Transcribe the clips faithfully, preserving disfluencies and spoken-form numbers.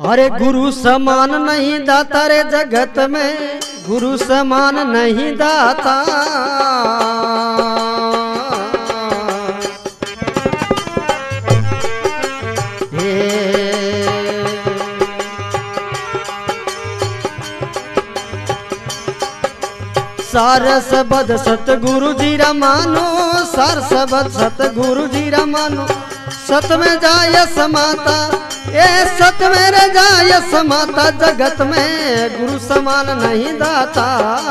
अरे गुरु समान नहीं दाता रे जगत में, गुरु समान नहीं दाता। सार सबद सतगुरु जी रा मानो, सार सबद सतगुरु जी रा मानो। सत में जाय समाता, ए सत में रे जाय समाता। जगत में गुरु समान नहीं दाता।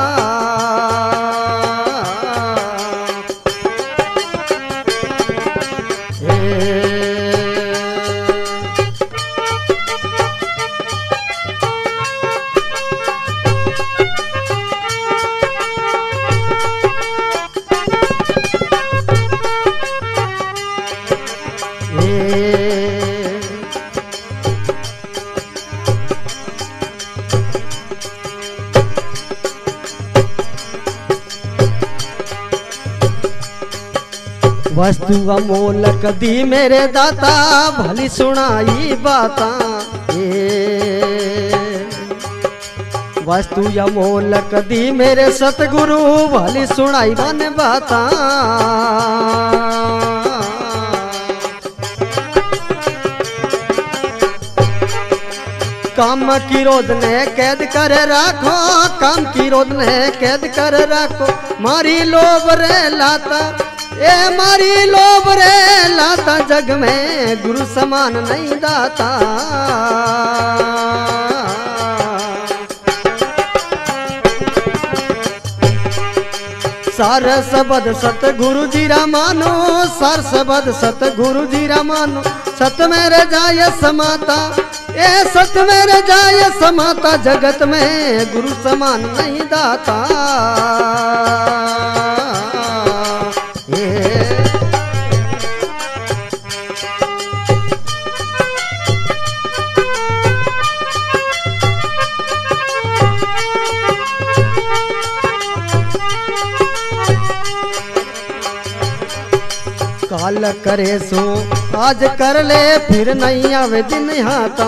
वस्तु अमोलक दी मेरे दाता, भली सुनाई बाता। वस्तु अमोलक दी मेरे सतगुरु, भली सुनाई बन बाता। काम की रोध ने कैद कर राखो, काम की रोध ने कैद कर राखो। मारी लोभ रे लाता, ए मारी लोभ रे लाता। जग में गुरु समान नहीं दाता। सार सबद सतगुरु जी रा मानो, सार सबद सतगुरु जी रा मानो। सत में रे जाय समाता, ए सत में रे जाय समाता। जगत में गुरु समान नहीं दाता। काल करे सो आज कर ले, फिर नहीं आवे दिन हाथा।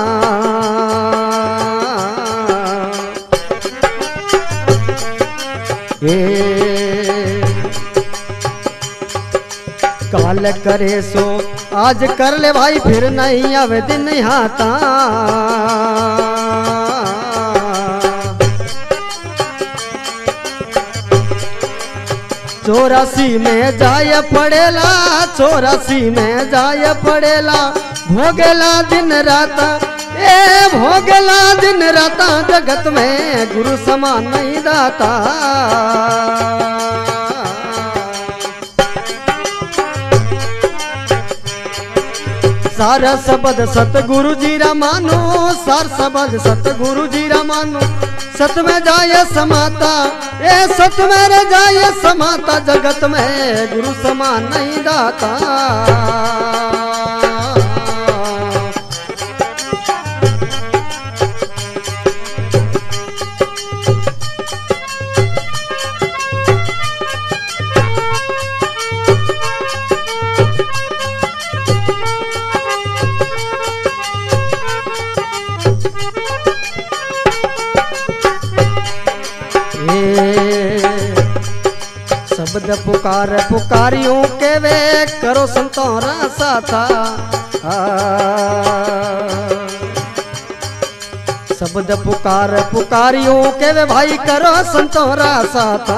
काल करे सो आज कर ले भाई, फिर नहीं आवे दिन हाथा। चौरासी में जाय पड़ेला, चौरासी में जाय पड़ेला। भोगेला दिन राता, ए भोगेला दिन राता। जगत में गुरु समान नहीं दाता। सार सबद सतगुरु जी रा मानो, सार सबद सतगुरु जी रा मानो। सत में जाय समाता, ए सत में रे जाय समाता। जगत में गुरु समान नहीं दाता। शब्द पुकार पुकारियों के वे, करो संतों रासा था। शब्द पुकार पुकारियों के वे भाई, करो संतों रासा था।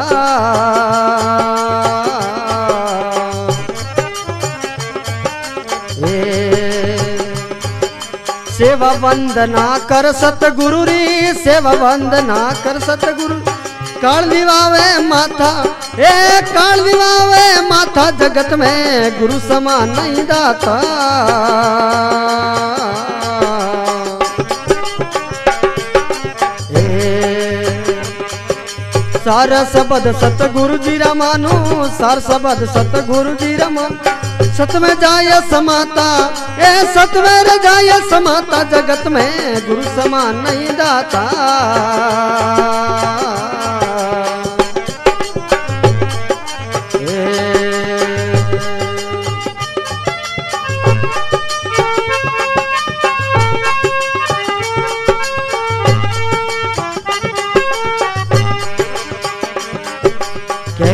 सेवा वंदना कर सतगुरु री, सेवा वंदना कर सतगुरु। काल दिवावे माथा, ए काल दिवावे माथा। जगत में गुरु समान नहीं दाता। सार सबद सतगुरु जी रा मानो, सार सबद सतगुरु जी रा मानो। सत में जाय समाता, ए सत में रे जाय समाता। जगत में गुरु समान नहीं दाता।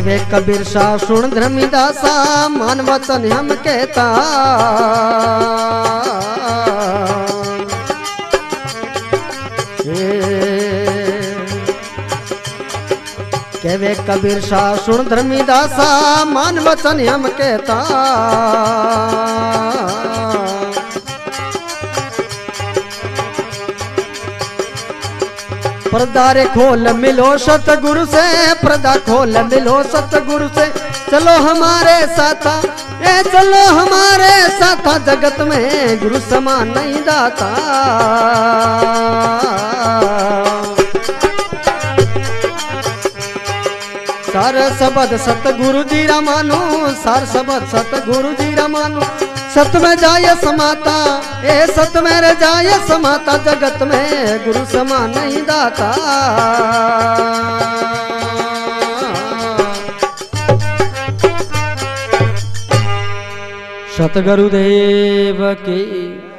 कहवे कबीर शाह सुन धर्मीदासा मान वचन हम कहता। कहवे कबीर शाह सुन धर्मीदासा मान वचन हम कहता। पर्दा रे खोल मिलो सतगुरु से, पर्दा खोल मिलो सतगुरु से, चलो हमारे साथा ए चलो हमारे साथा, जगत में गुरु समान नहीं दाता। सार सबद सतगुरु जी रा मानो, सार सबद सतगुरु जी रा मानो, सत में जाय समाता ए सत में रे जाय समाता, जगत में गुरु समान नहीं दाता। सतगुरुदेव की